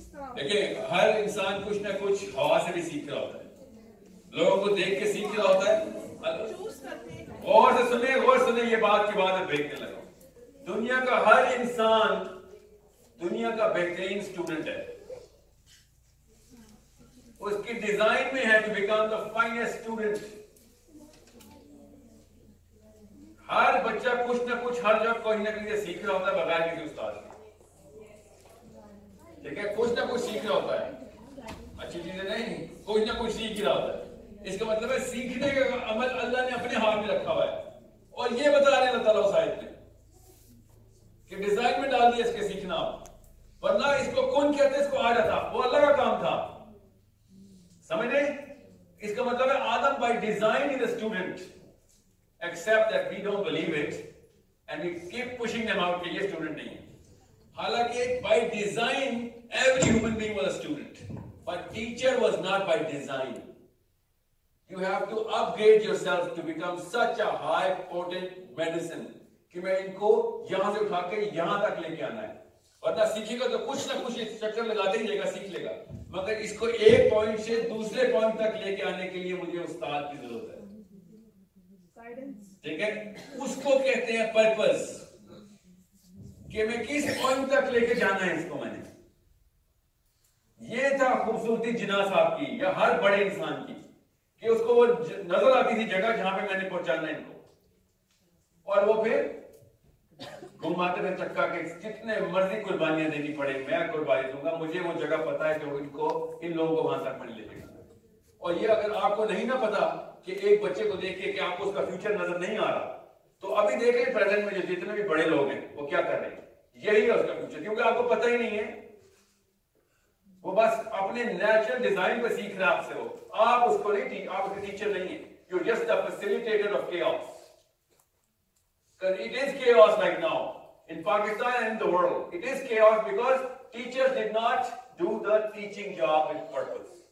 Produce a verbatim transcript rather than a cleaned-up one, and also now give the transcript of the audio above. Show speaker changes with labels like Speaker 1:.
Speaker 1: دیکھیں ہر انسان کچھ نہ کچھ ہوا سے بھی سیکھ رہا ہوتا ہے، لوگوں کو دیکھ کے سیکھ رہا ہوتا ہے. غور سے سنیں غور سے سنیں، یہ بات کی بات ہے بریکنے لگا. دنیا کا ہر انسان دنیا کا بہترین اسٹوڈنٹ ہے. اس کی ڈیزائن میں ہے to become the finest student. ہر بچہ کچھ نہ کچھ ہر جگہ کوئی نہ کوئی سیکھ رہا ہوتا ہے بغیر کسی استاد کے. ٹھیک ہے، کچھ نہ کچھ سیکھ رہا ہوتا ہے، اچھی چیزیں نہیں، کچھ نہ کچھ سیکھ رہا ہوتا ہے. اس کا مطلب ہے سیکھنے کا عمل اللہ نے اپنے ہاتھ میں رکھا ہوا ہے، اور یہ بتا رہے ہیں اللہ تعالیٰ اس آیت میں کہ ڈیزائن میں ڈال دیا اس کے سیکھنا. ورنہ اس کو کون کہتے ہیں، اس کو آ رہا تھا، وہ اللہ کا کام تھا. سمجھ رہے؟ اس کا مطلب ہے Adam by design is a student, except that we don't believe it and we keep pushing them out کہ یہ اسٹوڈنٹ نہیں ہے. حالانکہ by design every human being was a student, but teacher was not by design. You have to upgrade yourself to become such a high potent medicine کہ میں ان کو یہاں سے اٹھا کے یہاں تک لے کے آنا ہے. ورنہ سیکھے گا تو کچھ نہ کچھ چکر لگاتے ہی لے گا، سیکھ لے گا، مگر اس کو ایک پوائنٹ سے دوسرے پوائنٹ تک لے کے آنے کے لیے مجھے استاد کی ضرورت ہے. ٹھیک ہے، اس کو کہتے ہیں پرپز، کہ میں کس پوائنٹ تک لے کے جانا ہے اس کو. میں نے یہ تھا خوبصورتی جناح صاحب کی یا ہر بڑے انسان کی، کہ اس کو وہ نظر آتی تھی جگہ جہاں پہ میں نے پہنچانا ہے ان کو، اور وہ پھر گھماتے رہے چکا کے جتنے مرضی قربانیاں دینی پڑے میں قربانی دوں گا، مجھے وہ جگہ پتا ہے کہ ان کو ان لوگوں کو وہاں تک میں لے جائے گا. اور یہ اگر آپ کو نہیں نہ پتا کہ ایک بچے کو دیکھ کے کہ آپ کو اس کا فیوچر نظر نہیں آ رہا، تو ابھی دیکھ لیں پریزنٹ میں جو جتنے بھی بڑے لوگ ہیں وہ کیا کر رہے ہیں، یہی ہے اس کا فیوچر، کیونکہ آپ کو پتہ ہی نہیں ہے. وہ بس اپنے نیچرل ڈیزائن پہ سیکھ رہا ہے آپ سے. وہ آپ اس کو نہیں، آپ اس کے ٹیچر نہیں ہیں. You're just the facilitator of chaos. Because it is chaos right now in Pakistan and in the world. It is chaos because teachers did not do the teaching job with purpose.